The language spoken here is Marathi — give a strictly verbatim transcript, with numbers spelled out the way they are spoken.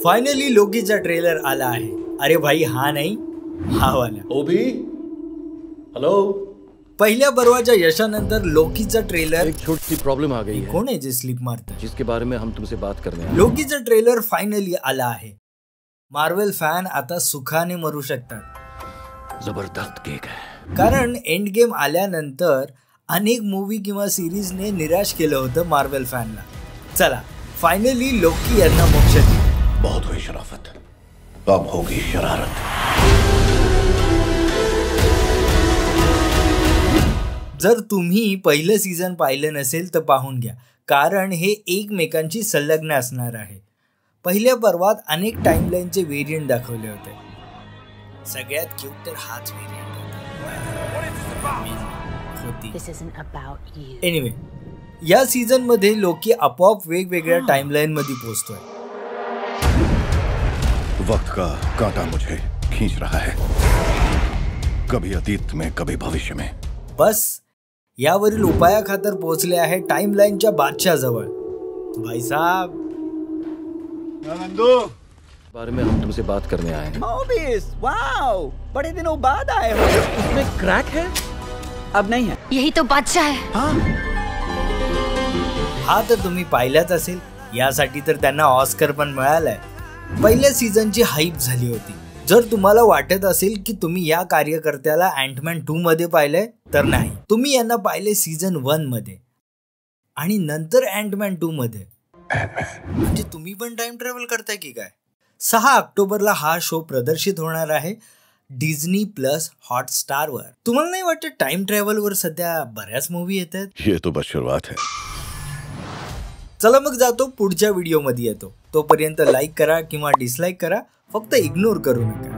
फायनली लोकीचा ट्रेलर आला आहे। अरे भाई हा नाही, हा वाला। ओबी हेलो। पहिल्या पर्वाच्या यशानंतर लोकीचा ट्रेलर। एक छोटी सी प्रॉब्लम आ गई है। कोण आहे जे स्लिप मारतं, जिसके बारे में हम तुमसे बात करने आए। लोकीचा ट्रेलर फायनली आला आहे। मार्वल फॅन आता सुखाने मरू शकतात। जबरदस्त केक है। कारण एंड गेम आल्यानंतर अनेक मूवी किंवा सिरीजने निराश केलं होतं मार्वल फॅनला। चला फायनली लोकी यांना मोक्ष दिला। बहुत हुई शराफत, अब होगी शरारत। जर तुम्ही पहिलं सीझन पाहिलं नसेल तर पाहून घ्या, कारण हे एकमेकांची संलग्न असणार आहे। पहिल्या पर्वात अनेक टाइमलाईनचे व्हेरियंट दाखवले होते। सगळ्यात क्यूट तर हाच व्हेरियंट होती। एनिवे या सीझन मध्ये लोकी आपोआप वेगवेगळ्या टाइमलाईन मध्ये पोहोचतोय। वक्त का कांटा मुझे खींच रहा है, कभी अतीत में कभी भविष्य में। बस यावरील उपायाखातर पोहोचले आहे टाइमलाईनच्या बादशाह जवळ। भाई साहब नंदू, बारे में हम तुमसे बात करने आए हैं। मोबिस, वाओ, बड़े दिनों बाद आए हो। इसमें क्रैक है? अब नहीं है। यही तो बादशाह है। हाँ हा तर तुम्ही पाहिलाच असेल, यासाठी तर त्यांना ऑस्कर पण मिळालाय। पहिल्या सीझनची हाईप झाली होती। जर तुम्हाला वाटत असेल की तुम्ही या कार्यकर्त्याला अँटमॅन टू मध्ये पाहिलंय तर नाही, तुम्ही यांना पाहिले सीझन वन मध्ये आणि नंतर अँटमॅन टू मध्ये। म्हणजे तुम्ही पण टाइम ट्रॅव्हल करताय की काय? सहा ऑक्टोबरला हा शो प्रदर्शित होणार आहे डिझनी प्लस हॉटस्टार वर। तुम्हाला नाही वाटत टाइम ट्रॅव्हल वर सध्या बऱ्याच मूवी येतात? ये तो बस शुरुआत है। चला मग जातो पुढच्या व्हिडिओ मध्ये येतो। तोपर्यंत लाईक करा किंवा डिसलाईक करा, फक्त इग्नोर करू नका।